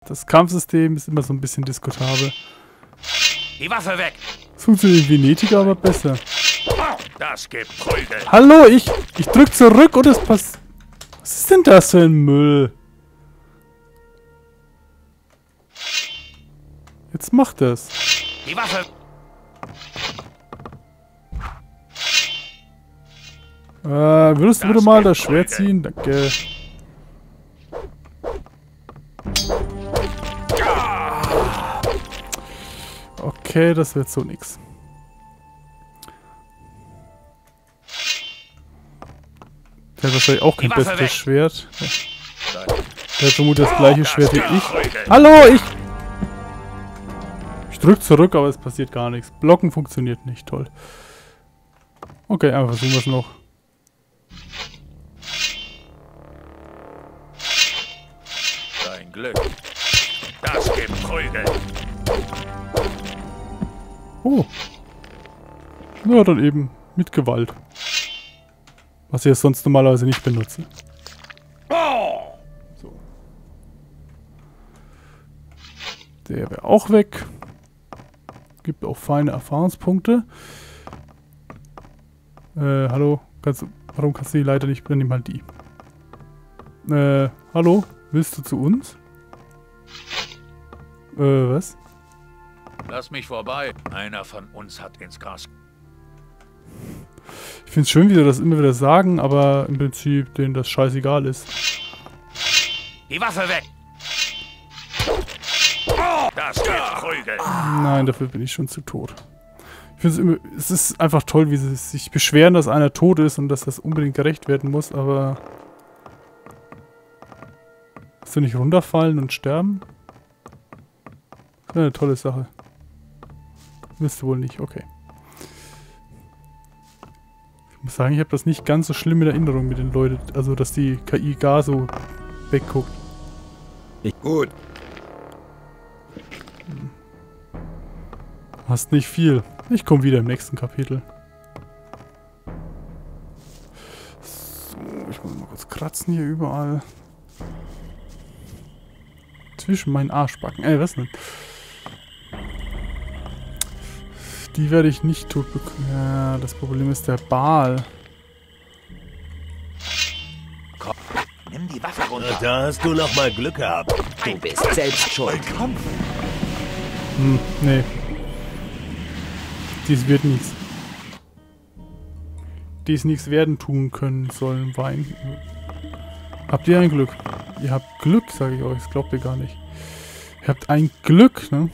Das Kampfsystem ist immer so ein bisschen diskutabel. Die Waffe weg! Es funktioniert in Venedig aber besser. Das gibt Prügel. Hallo, ich drück zurück und es passt. Was ist denn das für ein Müll? Jetzt macht es. Die Waffe. Würdest du bitte mal das Schwert ziehen? Danke. Okay, das wird so nix. Der hat wahrscheinlich auch kein besseres Schwert. Der hat vermutlich das gleiche Schwert wie ich. Hallo, ich drück zurück, aber es passiert gar nichts. Blocken funktioniert nicht. Toll. Okay, aber versuchen wir es noch. Dein Glück. Das gibt Prügel. Oh. Ja, dann eben mit Gewalt. Was ich jetzt sonst normalerweise nicht benutze. So. Der wäre auch weg. Gibt auch feine Erfahrungspunkte. Hallo? Warum kannst du die Leiter nicht? Nimm mal die. Hallo? Willst du zu uns? Was? Lass mich vorbei. Einer von uns hat ins Gras. Ich finde es schön, wie sie das immer wieder sagen, aber im Prinzip denen das scheißegal ist. Die Waffe weg! Das gibt Prügel. Nein, dafür bin ich schon zu tot. Ich finde es ist einfach toll, wie sie sich beschweren, dass einer tot ist und dass das unbedingt gerecht werden muss, aber... Willst du nicht runterfallen und sterben? Das ist eine tolle Sache. Willst du wohl nicht, okay. Ich muss sagen, ich habe das nicht ganz so schlimm in Erinnerung mit den Leuten, also dass die KI gar so wegguckt. Gut. Hast nicht viel. Ich komme wieder im nächsten Kapitel. So, ich muss mal kurz kratzen hier überall. Zwischen meinen Arschbacken. Was denn? Die werde ich nicht tot bekommen. Ja, das Problem ist der Bal. Komm, nimm die Waffe runter. Da hast du noch mal Glück gehabt. Du bist selbst schuld. Nee. Dies wird nichts. Dies nichts werden tun können sollen, Wein. Habt ihr ein Glück? Ihr habt Glück, sage ich euch. Das glaubt ihr gar nicht. Ihr habt ein Glück, ne?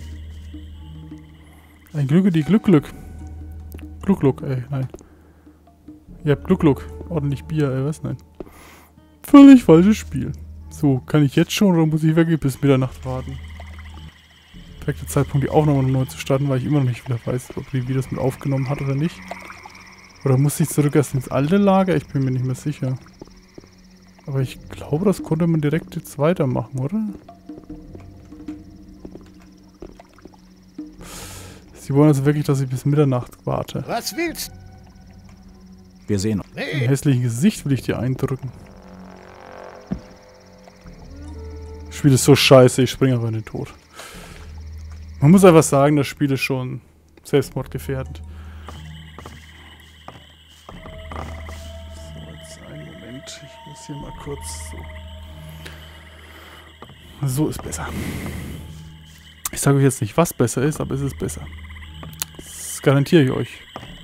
Ein Glücke, die Glück. Gluck, nein. Ihr habt Gluck. Ordentlich Bier, was? Nein. Völlig falsches Spiel. So, kann ich jetzt schon oder muss ich wirklich bis Mitternacht warten? Perfekter Zeitpunkt, die Aufnahme neu zu starten, weil ich immer noch nicht wieder weiß, ob die Videos mit aufgenommen hat oder nicht. Oder muss ich zurück erst ins alte Lager? Ich bin mir nicht mehr sicher. Aber ich glaube, das konnte man direkt jetzt weitermachen, oder? Sie wollen also wirklich, dass ich bis Mitternacht warte. Was willst du? Wir sehen uns. Ein hässliches Gesicht will ich dir eindrücken. Das Spiel ist so scheiße, ich springe aber in den Tod. Man muss einfach sagen, das Spiel ist schon selbstmordgefährdend. So, jetzt einen Moment. Ich muss hier mal kurz so. So ist besser. Ich sage euch jetzt nicht, was besser ist, aber es ist besser. Das garantiere ich euch.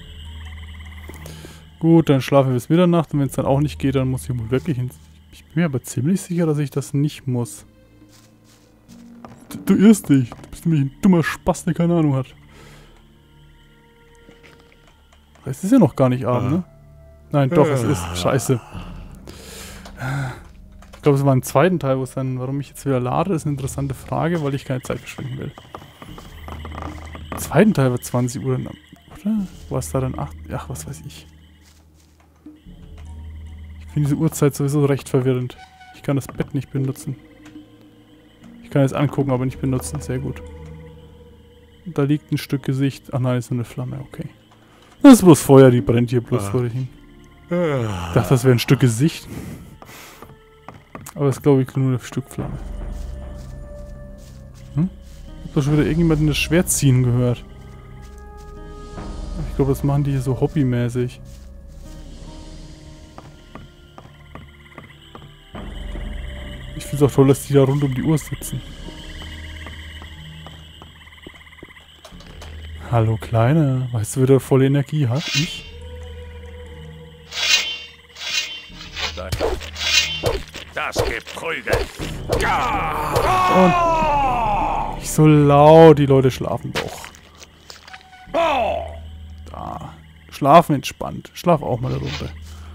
Gut, dann schlafen wir bis Mitternacht und wenn es dann auch nicht geht, dann muss ich wohl wirklich ins... Ich bin mir aber ziemlich sicher, dass ich das nicht muss. Du irrst dich. Du bist nämlich ein dummer Spaß, der keine Ahnung hat. Es ist ja noch gar nicht Abend, ne? Nein, doch, es ist. Scheiße. Ich glaube, es war im zweiten Teil, wo es dann... Warum ich jetzt wieder lade, ist eine interessante Frage, weil ich keine Zeit verschwenden will. Im zweiten Teil war 20 Uhr, oder? War es da dann 8? Ach, was weiß ich. Ich finde diese Uhrzeit sowieso recht verwirrend. Ich kann das Bett nicht benutzen. Ich kann es angucken, aber nicht benutzen. Sehr gut. Und da liegt ein Stück Gesicht. Ach nein, ist nur eine Flamme. Okay. Das ist bloß Feuer, die brennt hier bloß vor dich hin. Ich dachte, das wäre ein Stück Gesicht. Aber es ist, glaube ich, nur ein Stück Flamme. Ich hab doch schon wieder irgendjemanden das Schwert ziehen gehört. Ich glaube, das machen die hier so hobbymäßig. Ich finde es auch toll, dass die da rund um die Uhr sitzen. Hallo Kleine, weißt du, wer da volle Energie hat? Ich? Das gibt Prügel. Und nicht so laut, die Leute schlafen doch. Da. Schlafen entspannt. Schlaf auch mal da runter.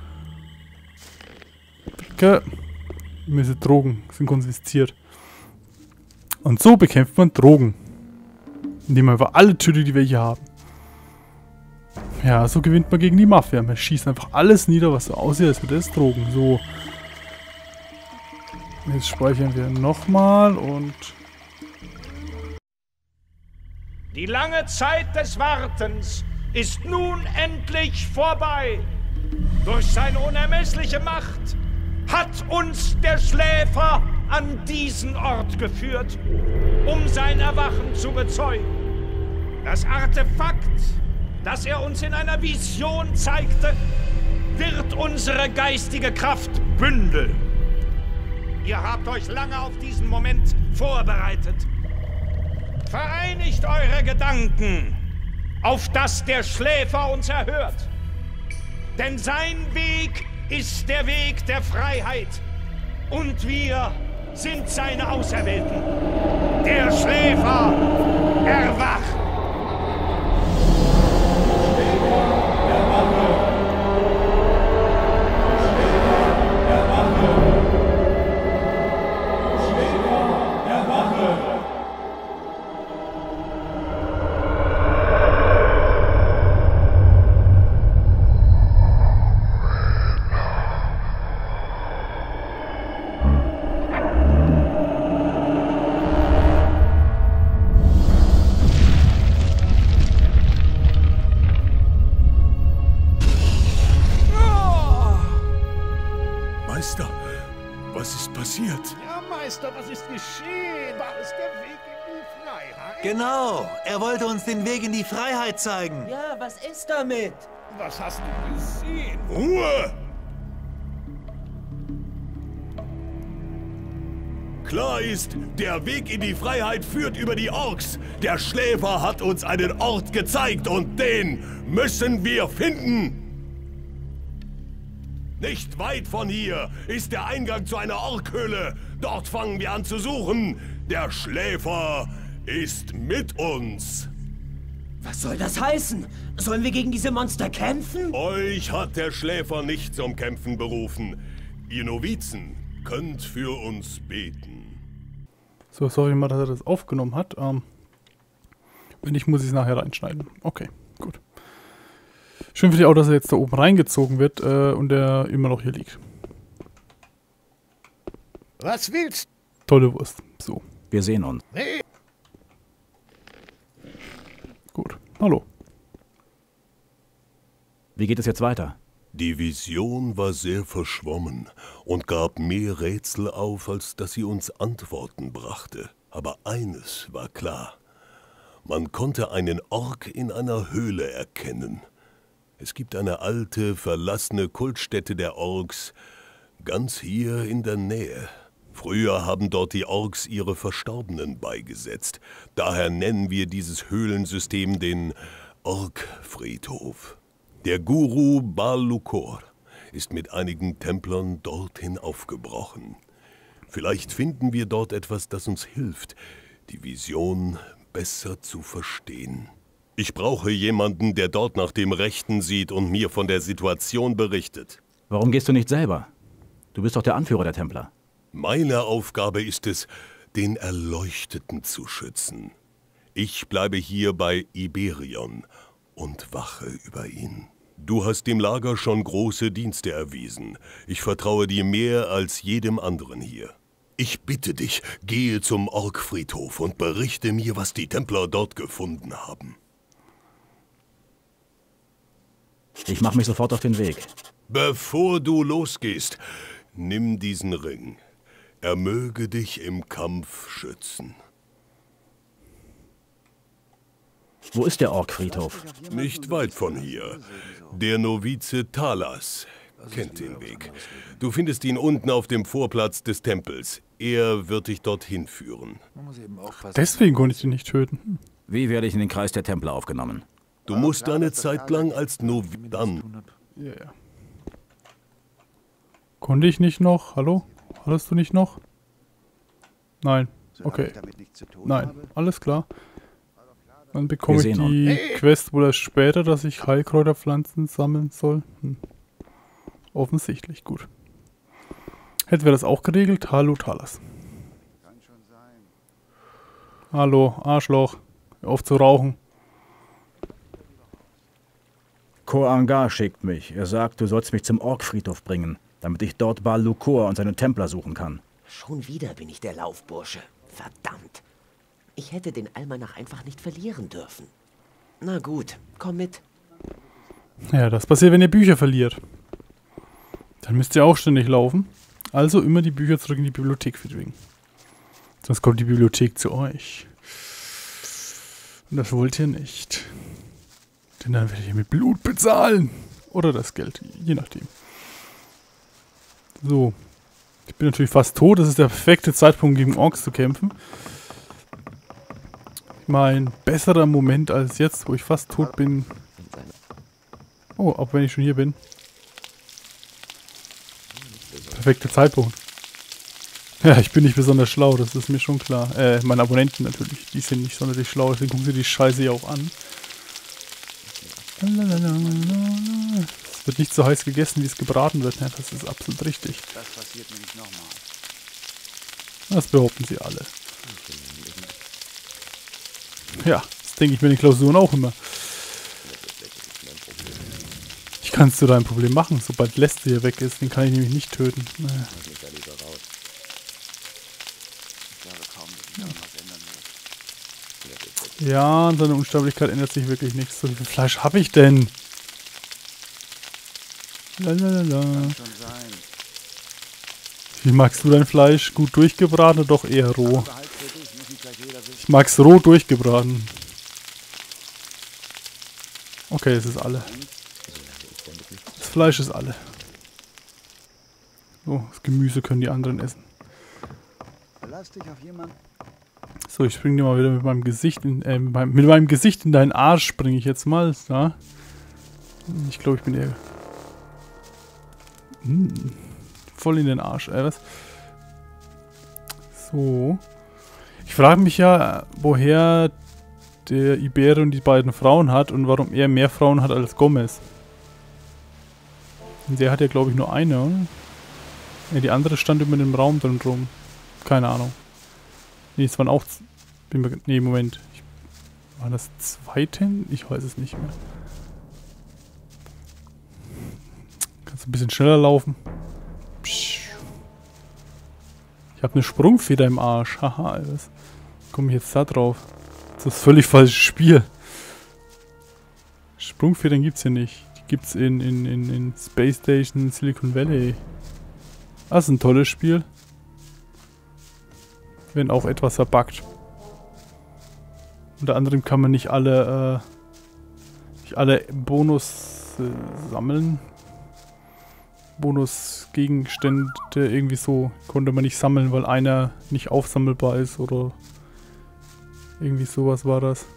Okay. Diese Drogen sind konfisziert. Und so bekämpft man Drogen. Indem man einfach alle tötet, die wir hier haben. Ja, so gewinnt man gegen die Mafia. Man schießt einfach alles nieder, was so aussieht, als wäre das Drogen. So. Jetzt speichern wir nochmal und... Die lange Zeit des Wartens ist nun endlich vorbei. Durch seine unermessliche Macht hat uns der Schläfer an diesen Ort geführt, um sein Erwachen zu bezeugen. Das Artefakt, das er uns in einer Vision zeigte, wird unsere geistige Kraft bündeln. Ihr habt euch lange auf diesen Moment vorbereitet. Vereinigt eure Gedanken, auf dass der Schläfer uns erhört. Denn sein Weg ist der Weg der Freiheit. Und wir sind seine Auserwählten. Der Schläfer erwacht. Meister, was ist passiert? Ja, Meister, was ist geschehen? War es der Weg in die Freiheit? Genau, er wollte uns den Weg in die Freiheit zeigen. Ja, was ist damit? Was hast du gesehen? Ruhe! Klar ist, der Weg in die Freiheit führt über die Orks. Der Schläfer hat uns einen Ort gezeigt und den müssen wir finden. Nicht weit von hier ist der Eingang zu einer Orkhöhle. Dort fangen wir an zu suchen. Der Schläfer ist mit uns. Was soll das heißen? Sollen wir gegen diese Monster kämpfen? Euch hat der Schläfer nicht zum Kämpfen berufen. Ihr Novizen könnt für uns beten. So, sorry mal, dass er das aufgenommen hat. Wenn nicht, muss ich es nachher reinschneiden. Okay, gut. Schön finde ich auch, dass er jetzt da oben reingezogen wird und er immer noch hier liegt. Was willst Tolle Wurst. So, Wir sehen uns. du? Nee. gut. Hallo. Wie geht es jetzt weiter? Die Vision war sehr verschwommen und gab mehr Rätsel auf, als dass sie uns Antworten brachte. Aber eines war klar. Man konnte einen Ork in einer Höhle erkennen. Es gibt eine alte, verlassene Kultstätte der Orks, ganz hier in der Nähe. Früher haben dort die Orks ihre Verstorbenen beigesetzt. Daher nennen wir dieses Höhlensystem den Orkfriedhof. Der Guru Bal-Lukor ist mit einigen Templern dorthin aufgebrochen. Vielleicht finden wir dort etwas, das uns hilft, die Vision besser zu verstehen. Ich brauche jemanden, der dort nach dem Rechten sieht und mir von der Situation berichtet. Warum gehst du nicht selber? Du bist doch der Anführer der Templer. Meine Aufgabe ist es, den Erleuchteten zu schützen. Ich bleibe hier bei Iberion und wache über ihn. Du hast dem Lager schon große Dienste erwiesen. Ich vertraue dir mehr als jedem anderen hier. Ich bitte dich, gehe zum Orkfriedhof und berichte mir, was die Templer dort gefunden haben. Ich mache mich sofort auf den Weg. Bevor du losgehst, nimm diesen Ring. Er möge dich im Kampf schützen. Wo ist der Orkfriedhof? Nicht weit von hier. Der Novize Talas kennt den Weg. Du findest ihn unten auf dem Vorplatz des Tempels. Er wird dich dorthin führen. Deswegen konnte ich ihn nicht töten. Wie werde ich in den Kreis der Templer aufgenommen? Du musst eine Zeit lang als Novize dann. Ja, ja. Konnte ich nicht noch? Hallo? Hattest du nicht noch? Nein. Okay. Nein. Alles klar. Dann bekomme ich die Quest wohl erst später, dass ich Heilkräuterpflanzen sammeln soll. Offensichtlich. Gut. Hätten wir das auch geregelt? Hallo, Talas. Hallo, Arschloch. Hör auf zu rauchen. Koh-Angar schickt mich. Er sagt, du sollst mich zum Orkfriedhof bringen, damit ich dort Baal Lukor und seine Templer suchen kann. Schon wieder bin ich der Laufbursche. Verdammt. Ich hätte den Almanach einfach nicht verlieren dürfen. Na gut, komm mit. Ja, das passiert, wenn ihr Bücher verliert. Dann müsst ihr auch ständig laufen. Also immer die Bücher zurück in die Bibliothek verdrängen. Sonst kommt die Bibliothek zu euch. Und das wollt ihr nicht. Denn dann werdet ihr mit Blut bezahlen. Oder das Geld, je nachdem. So. Ich bin natürlich fast tot. Das ist der perfekte Zeitpunkt, gegen Orks zu kämpfen. Mein besserer Moment als jetzt, wo ich fast tot bin. Oh, auch wenn ich schon hier bin. Perfekter Zeitpunkt. Ja, ich bin nicht besonders schlau, das ist mir schon klar. Meine Abonnenten natürlich, die sind nicht sonderlich schlau, deswegen gucken sie die Scheiße ja auch an. Es wird nicht so heiß gegessen, wie es gebraten wird. Ja, das ist absolut richtig. Das passiert mir nicht nochmal. Das behaupten sie alle. Ja, das denke ich mir in den Klausuren auch immer. Ich kann es zu deinem Problem machen, sobald Leste hier weg ist, den kann ich nämlich nicht töten. Naja. Ja, an seiner Unsterblichkeit ändert sich wirklich nichts. So, wie viel Fleisch habe ich denn? Lalalala. Wie magst du dein Fleisch? Gut durchgebraten oder doch eher roh? Ich mag's roh durchgebraten. Okay, es ist alle. Das Fleisch ist alle. So, das Gemüse können die anderen essen. So, ich springe dir mal wieder mit meinem Gesicht in, mit meinem Gesicht in deinen Arsch springe ich jetzt mal. Ja. Ich glaube, ich bin eher voll in den Arsch. Was? So. Ich frage mich ja, woher der Iberion die beiden Frauen hat und warum er mehr Frauen hat als Gomez. Und der hat ja, glaube ich, nur eine, oder? Ja, die andere stand immer in dem Raum drin rum. Keine Ahnung. Nee, es waren auch... Nee, Moment. War das zweite? Ich weiß es nicht mehr. Kannst du ein bisschen schneller laufen? Ich habe eine Sprungfeder im Arsch. Haha, was komme ich jetzt da drauf? Das ist das völlig falsches Spiel. Sprungfedern gibt's hier nicht. Die gibt's in Space Station Silicon Valley. Das ist ein tolles Spiel. Wenn auch etwas verbuggt. Unter anderem kann man nicht alle Bonus sammeln. Bonusgegenstände irgendwie so konnte man nicht sammeln, weil einer nicht aufsammelbar ist oder irgendwie sowas war das.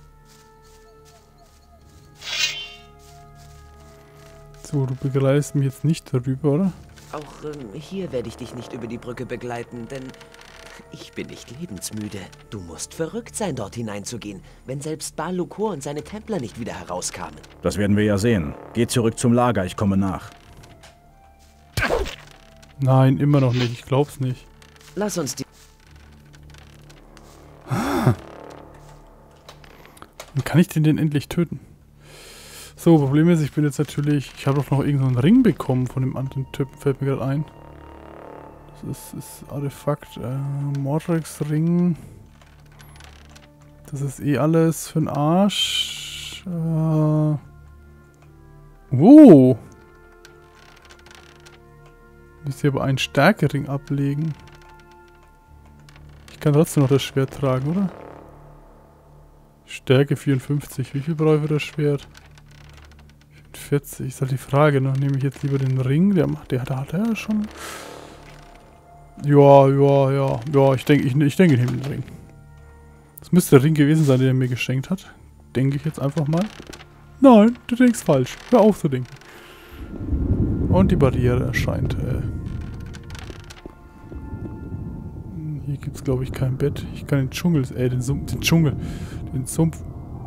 So, du begleitest mich jetzt nicht darüber, oder? Auch hier werde ich dich nicht über die Brücke begleiten, denn ich bin nicht lebensmüde. Du musst verrückt sein, dort hineinzugehen, wenn selbst Baal Lukor und seine Templer nicht wieder herauskamen. Das werden wir ja sehen. Geh zurück zum Lager, ich komme nach. Nein, immer noch nicht. Ich glaub's nicht. Lass uns die... Wie kann ich den denn endlich töten? So, Problem ist, ich bin jetzt natürlich... Ich habe doch noch irgendeinen Ring bekommen von dem anderen Typen, fällt mir gerade ein. Das ist Artefakt. Mordrex Ring. Das ist eh alles für den Arsch. Oh! Müsst ihr aber einen Stärkering ablegen. Ich kann trotzdem noch das Schwert tragen, oder? Stärke 54. Wie viel brauche ich für das Schwert? 40. Ist halt die Frage, ne? Nehme ich jetzt lieber den Ring? Der hat ja schon... Ja. Ich denke, ich nehme den Ring. Das müsste der Ring gewesen sein, den er mir geschenkt hat. Denke ich jetzt einfach mal. Nein, du denkst falsch. Hör auf zu denken. Und die Barriere erscheint. Hier gibt es, glaube ich, kein Bett. Ich kann den Dschungel... den Sumpf...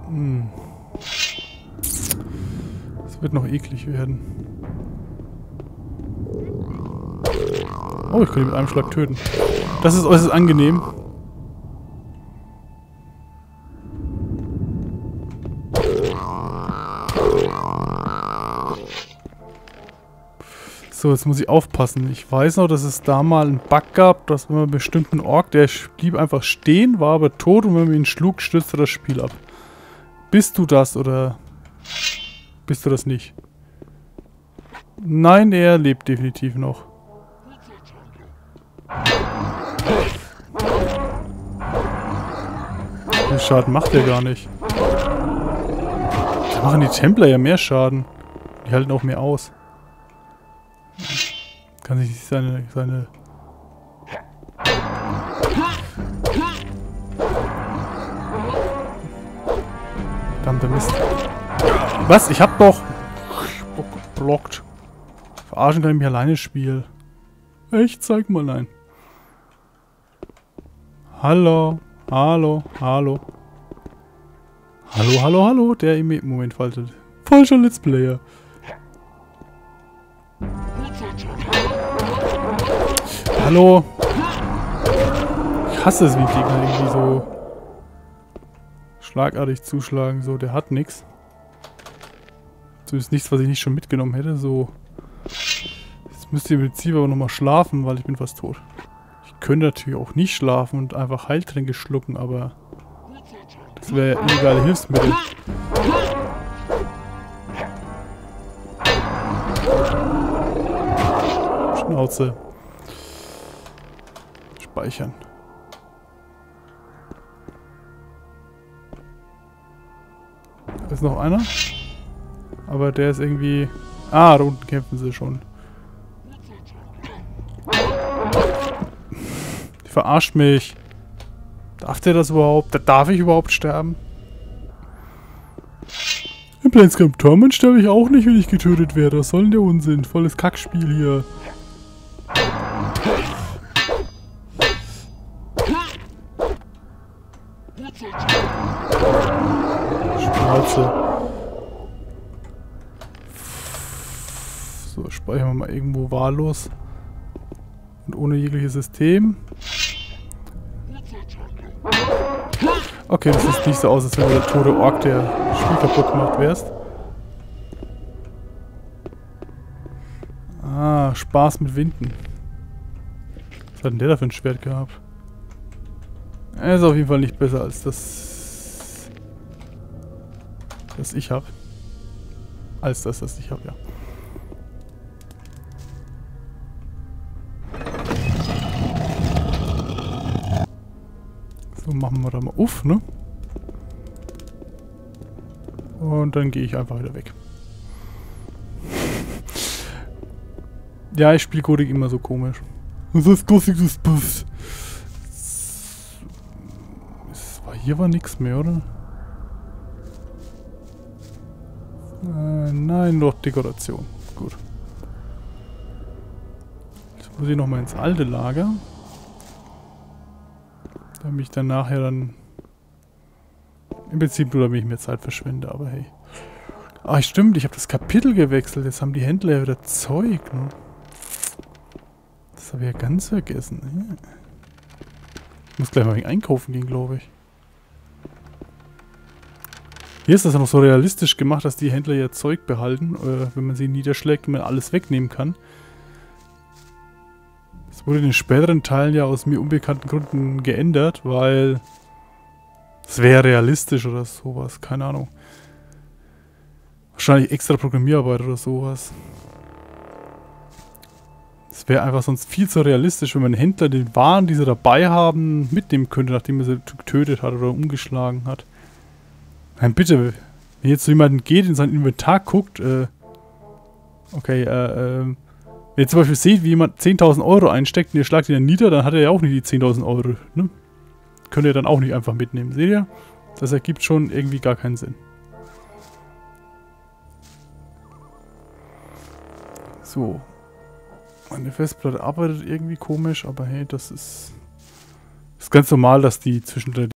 Das wird noch eklig werden. Oh, ich kann ihn mit einem Schlag töten. Das ist äußerst angenehm. So, jetzt muss ich aufpassen. Ich weiß noch, dass es da mal einen Bug gab, dass wenn man einen bestimmten Ork, der blieb einfach stehen, war aber tot und wenn man ihn schlug, stürzte das Spiel ab. Bist du das oder bist du das nicht? Nein, er lebt definitiv noch. Den Schaden macht er gar nicht. Da machen die Templer ja mehr Schaden. Die halten auch mehr aus. Kann sich seine... Verdammter Mist. Was? Ich hab doch... Blockt. Verarschen kann ich mich alleine spielen. Echt? Zeig mal, nein. Hallo. Hallo. Hallo. Hallo, hallo, hallo. Der im Moment faltet. Falscher Let's Player. Hallo. Ich hasse es, wie Gegner irgendwie so schlagartig zuschlagen. So, der hat nichts. Zumindest nichts, was ich nicht schon mitgenommen hätte. So. Jetzt müsst ihr im Prinzip aber nochmal schlafen, weil ich bin fast tot. Ich könnte natürlich auch nicht schlafen und einfach Heiltränke schlucken, aber das wäre ja illegale Hilfsmittel. Schnauze. Speichern. Da ist noch einer. Aber der ist irgendwie... Ah, da unten kämpfen sie schon. Die verarscht mich. Darf der das überhaupt? Darf ich überhaupt sterben? Im Planescape Torment sterbe ich auch nicht, wenn ich getötet werde. Was soll denn der Unsinn? Volles Kackspiel hier. Schnauze. So, speichern wir mal irgendwo wahllos. Und ohne jegliches System. Okay, das sieht nicht so aus, als wenn du der tote Ork der Spiel kaputt gemacht wärst. Ah, Spaß mit Winden. Was hat denn der da für ein Schwert gehabt? Er ist auf jeden Fall nicht besser als das ich habe. Als das ich habe, ja. So, machen wir da mal auf, ne? Und dann gehe ich einfach wieder weg. Ja, ich spiele Codex immer so komisch. Was ist Gothic des Buffs? Hier war nichts mehr, oder? Nein, noch Dekoration. Gut. Jetzt muss ich nochmal ins alte Lager. Damit ich dann nachher dann... Im Prinzip nur, damit ich mehr Zeit verschwende, aber hey. Ach stimmt, ich habe das Kapitel gewechselt. Jetzt haben die Händler ja wieder Zeug, ne? Das habe ich ja ganz vergessen. Ja. Ich muss gleich mal wegen einkaufen gehen, glaube ich. Hier ist das ja noch so realistisch gemacht, dass die Händler ihr Zeug behalten, wenn man sie niederschlägt und man alles wegnehmen kann. Das wurde in den späteren Teilen ja aus mir unbekannten Gründen geändert, weil es wäre realistisch oder sowas, keine Ahnung. Wahrscheinlich extra Programmierarbeit oder sowas. Es wäre einfach sonst viel zu realistisch, wenn man einen Händler den Waren, die sie dabei haben, mitnehmen könnte, nachdem er sie getötet hat oder umgeschlagen hat. Nein, bitte. Wenn jetzt so jemand geht, in sein Inventar guckt, okay, wenn ihr zum Beispiel seht, wie jemand 10.000 Euro einsteckt und ihr schlagt ihn dann nieder, dann hat er ja auch nicht die 10.000 Euro, ne? Könnt ihr dann auch nicht einfach mitnehmen, seht ihr? Das ergibt schon irgendwie gar keinen Sinn. So. Meine Festplatte arbeitet irgendwie komisch, aber hey, das ist ganz normal, dass die zwischendurch